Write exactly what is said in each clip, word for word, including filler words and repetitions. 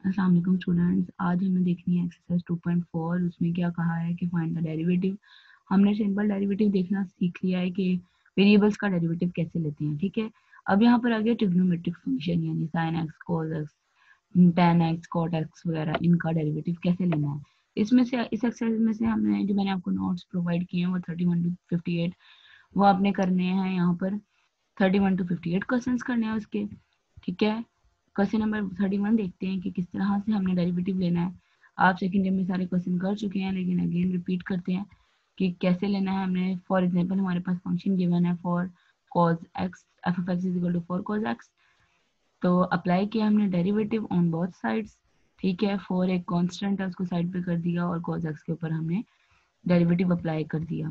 अस्सलाम वालेकुम स्टूडेंट्स, आज हमें देखनी है एक्सरसाइज टू पॉइंट फोर। उसमें क्या कहा है कि फाइंड द डेरिवेटिव। हमने सिंपल डेरिवेटिव देखना सीख लिया है कि वेरिएबल्स का डेरिवेटिव कैसे लेते हैं, ठीक है। अब यहाँ पर आ गया ट्रिग्नोमेट्रिक फंक्शन यानी sine X, cos X, tan X, cot X वगैरह, इनका डेरिवेटिव कैसे लेना है। इसमें से इस एक्सरसाइज में से हमने जो मैंने आपको नोट्स प्रोवाइड किए हैं वो thirty one two fifty eight वो आपने करने हैं। यहाँ पर thirty one two fifty eight question करने हैं उसके, ठीक है। क्वेश्चन नंबर थर्टी वन देखते हैं कि किस तरह से हमने डेरिवेटिव लेना है। आप सेकंड ईयर में सारे क्वेश्चन कर चुके हैं, लेकिन अगेन रिपीट करते हैं कि कैसे लेना है हमने। फॉर एग्जांपल हमारे पास फंक्शन गिवन है four cos x, F of x is equal to four cos x। तो अप्लाई किया हमने डेरिवेटिव ऑन बोथ साइड्स, ठीक है। फॉर एक कांस्टेंट है उसको साइड पे कर दिया और cos x के ऊपर हमने डेरिवेटिव अप्लाई कर दिया।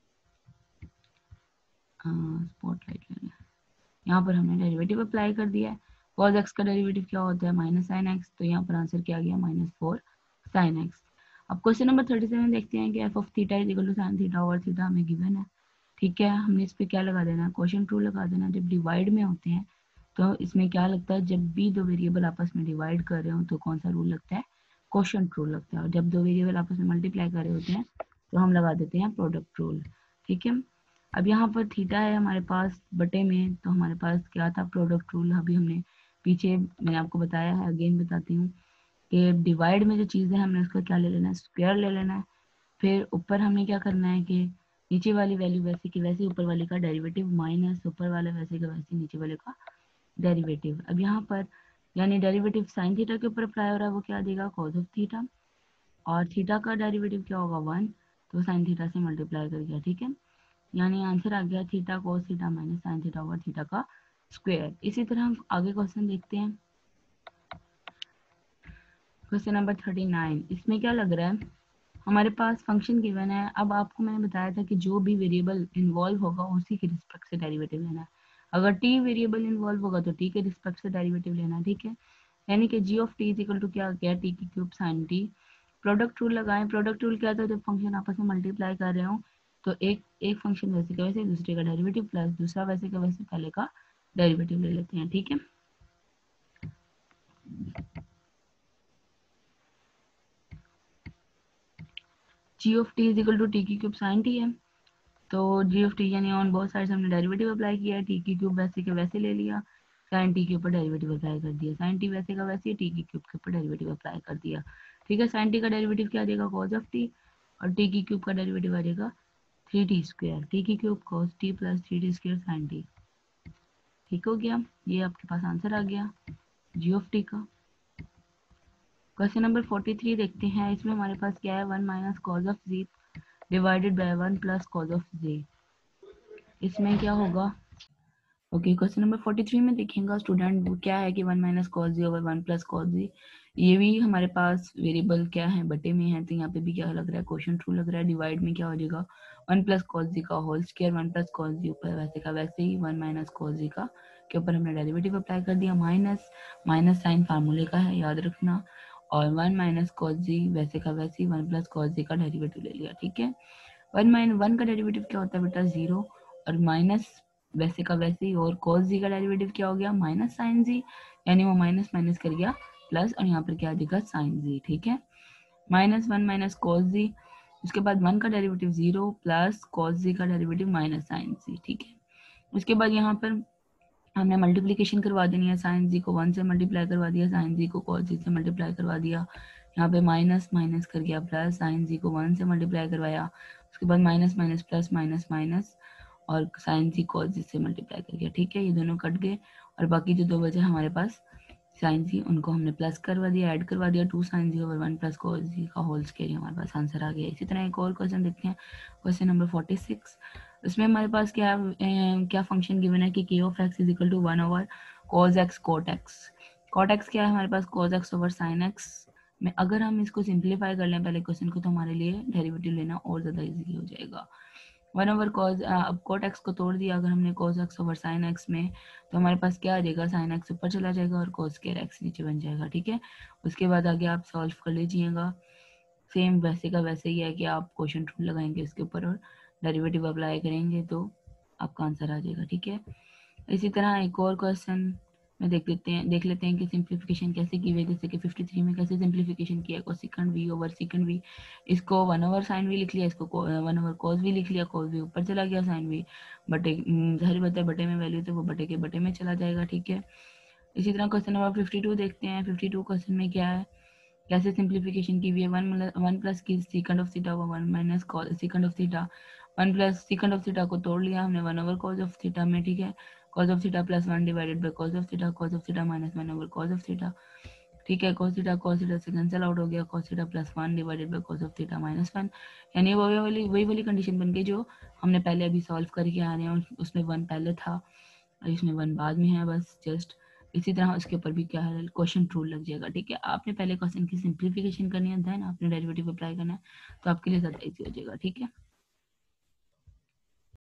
स्पॉटलाइट लेना, यहाँ पर हमने डेरिवेटिव अप्लाई कर दिया है। cos x का डेरिवेटिव क्या होता है, माइनस साइन एक्स। तो यहाँ पर आंसर क्या आ गया, माइनस फोर साइन एक्स। अब क्वेश्चन नंबर थर्टी सेवन देखते हैं कि F of theta is equal to sine theta और थीटा हमें गिवन है, ठीक है। हमने इस पर क्या लगा देना है, क्वोशिएंट रूल लगा देना। जब डिवाइड में होते हैं तो इसमें क्या लगता है, जब भी दो वेरिएबल आपस में डिवाइड कर रहे हो तो कौन सा रूल लगता है, क्वोशिएंट रूल लगता है। और जब दो वेरिएबल आपस में मल्टीप्लाई कर रहे होते हैं तो हम लगा देते हैं प्रोडक्ट रूल, ठीक है। अब यहाँ पर थीटा है हमारे पास बटे में, तो हमारे पास क्या था, प्रोडक्ट रूल। अभी हमने पीछे मैंने आपको बताया है, अगेन बताती हूँ कि डिवाइड में जो चीज़ है हमने उसका क्या ले लेना है, स्क्वायर ले लेना है। फिर ऊपर हमने क्या करना है कि नीचे वाली वैल्यू वैसे की वैसे ऊपर वाले का डेरिवेटिव माइनस ऊपर वाले वैसे का वैसे नीचे वाले का डेरिवेटिव। अब यहाँ पर यानी डेरिवेटिव साइन थीटा के ऊपर अप्लाई हो रहा है, वो क्या देगा, कॉस ऑफ थीटा। और थीटा का डेरिवेटिव क्या होगा, वन, तो साइन थीटा से मल्टीप्लाई कर दिया, ठीक है। यानी आंसर आ गया theta cos theta minus sine theta over theta का स्क्वायर। इसी तरह हम आगे क्वेश्चन देखते हैं, क्वेश्चन नंबर थर्टी नाइन। इसमें क्या लग रहा है, हमारे पास फंक्शन गिवन है। अब आपको मैंने बताया था कि जो भी वेरिएबल इन्वॉल्व होगा उसी के रिस्पेक्ट से डेरिवेटिव लेना है। अगर टी वेरिएबल इन्वॉल्व होगा तो टी के रिस्पेक्ट से डेरिवेटिव लेना है, ठीक है। यानी कि G of T is equal to क्या गया, टी की cube sine T. Product rule लगाएं। प्रोडक्ट रूल क्या था, जब फंक्शन आपस में मल्टीप्लाई कर रहे हो तो एक एक फंक्शन वैसे का वैसे दूसरे का डेरिवेटिव प्लस दूसरा वैसे का वैसे पहले का डेरिवेटिव ले लेते हैं, ठीक है। G of T is equal to T की क्यूब साइन टी है। तो जी ऑफ टी यानी ऑन बहुत साइड हमने डेरिवेटिव अप्लाई किया है, टी की क्यूब वैसे के वैसे ले लिया, साइन टी के ऊपर डेरिवेटिव अप्लाई कर दिया, साइन टी वैसे का वैसे टी की क्यूब के ऊपर डेरिवेटिव अप्लाई कर दिया, ठीक है। साइन टी का डेरिवेटिव क्या देगा, कॉस ऑफ टी, और टी की क्यूब का डेरिवेटिव आ जाएगा थ्री टी स्क्वायर, टी की cube cos T plus three T square sine T, ठीक हो गया। ये आपके पास आंसर आ गया जी ऑफ टी का। क्वेश्चन नंबर फोर्टी थ्री देखते हैं। इसमें हमारे पास क्या है, one minus cos of G divided by one plus cos of G. इसमें क्या होगा, okay. Question number forty three में देखिएगा स्टूडेंट, वो क्या है कि one minus cos G over one plus cos G. ये भी हमारे पास वेरिएबल क्या है, बटे में है, तो यहाँ पे भी क्या लग रहा है, क्वोशिएंट रूल लग रहा है। डिवाइड में क्या हो जाएगा, वन प्लस कॉस जी का whole square, one plus cos G ऊपर वैसे का वैसे ही वन माइनस कॉस जी का के ऊपर हमने डेरिवेटिव अप्लाई कर दिया। माइनस माइनस साइन फार्मूले का है, याद रखना। और वन माइनस कॉस जी वैसे का वैसे ही वन प्लस कॉस जी का डेरिवेटिव ले लिया, ठीक है। वन माइन वन का डेरिवेटिव क्या होता है बेटा, जीरो, और माइनस वैसे का वैसे ही, और cos जी का डेरिवेटिव क्या हो गया, माइनस साइन जी, यानी वो माइनस माइनस कर गया प्लस, और यहाँ पर क्या दिखा, साइन जी, ठीक है। Minus one minus cos G, उसके बाद वन का डेरिवेटिव जीरो प्लस कॉस जी का डेरिवेटिव माइनस साइन जी, ठीक है। उसके बाद यहाँ पर हमने मल्टीप्लीकेशन करवा देनी है, साइन जी को वन से मल्टीप्लाई करवा दिया, साइन जी को कॉस जी से मल्टीप्लाई करवा दिया। यहाँ पे माइनस माइनस कर गया प्लस, साइन जी को वन से मल्टीप्लाई करवाया, उसके बाद minus minus plus minus minus, और साइन जी कॉस जी से मल्टीप्लाई कर गया, ठीक है। ये दोनों कट गए और बाकी जो दो बचे हमारे पास साइन जी, उनको हमने प्लस करवा दिया, ऐड करवा दिया, टू साइन जी ओवर वन प्लस कॉस जी का होल स्क्वायर, हमारे पास आंसर आ गया। इसी तरह एक और क्वेश्चन देखते हैं, क्वेश्चन नंबर फोर्टी सिक्स। इसमें हमारे पास क्या ए, क्या फंक्शन गिवन है कि के of x is equal to one over cos x cot x. Cot x क्या है हमारे पास, cos x over sine x में। अगर हम इसको सिंप्लीफाई कर लें पहले क्वेश्चन को, तो हमारे लिए डेरिवेटिव लेना और ज़्यादा इजी हो जाएगा। वन ओवर कॉज, अब कोट एक्स को तोड़ दिया अगर हमने cos x over sine x में, तो हमारे पास क्या आ जाएगा, साइन एक्स ऊपर चला जाएगा और कॉस स्क्वायर एक्स नीचे बन जाएगा, ठीक है। उसके बाद आगे आप सॉल्व कर लीजिएगा, सेम वैसे का वैसे ही है कि आप क्वेश्चन रूल लगाएंगे उसके ऊपर और डेरिवेटिव अप्लाई करेंगे तो आपका आंसर आ जाएगा, ठीक है। इसी तरह एक और क्वेश्चन मैं देख लेते हैं देख लेते हैं कि सिंप्लीफिकेशन कैसे की हुई है। जैसे कि फिफ्टी थ्री में कैसे सिंप्लीफिकेशन किया, cosecant v over second v, इसको वन ओवर साइन वी लिख लिया, इसको वन ओवर कॉस वी लिख लिया, कॉस वी ऊपर चला गया, साइन वी बटे, जाहिर बात है बटे में वैल्यू तो वो बटे के बटे में चला जाएगा, ठीक है। इसी तरह क्वेश्चन नंबर फिफ्टी टू देखते हैं। फिफ्टी टू क्वेश्चन में क्या है, कैसे सिंप्लीफिकेशन की हुई है, वन वन प्लस की second of theta one minus second of theta, one plus second of theta को तोड़ लिया हमने one over cos of theta में, ठीक है। Cos of theta plus one divided by cos of theta, cos of theta minus one over cos of theta, ठीक है। Cos theta cos theta से कैंसिल आउट हो गया, cos theta plus one divided by cos of theta minus one, यानी वही वाली वही वाली कंडीशन बन गई जो हमने पहले अभी सॉल्व करके आ रहे हैं, उसमें वन पहले था इसमें वन बाद में है, बस जस्ट इसी तरह उसके ऊपर भी क्या है, क्वेश्चन ट्रू लग जाएगा, ठीक है। आपने पहले क्वेश्चन की सिंप्लीफिकेशन करनी है, देन आपने डेरिवेटिव अप्लाई करना है, तो आपके लिए ज़्यादा इजी हो जाएगा, ठीक है।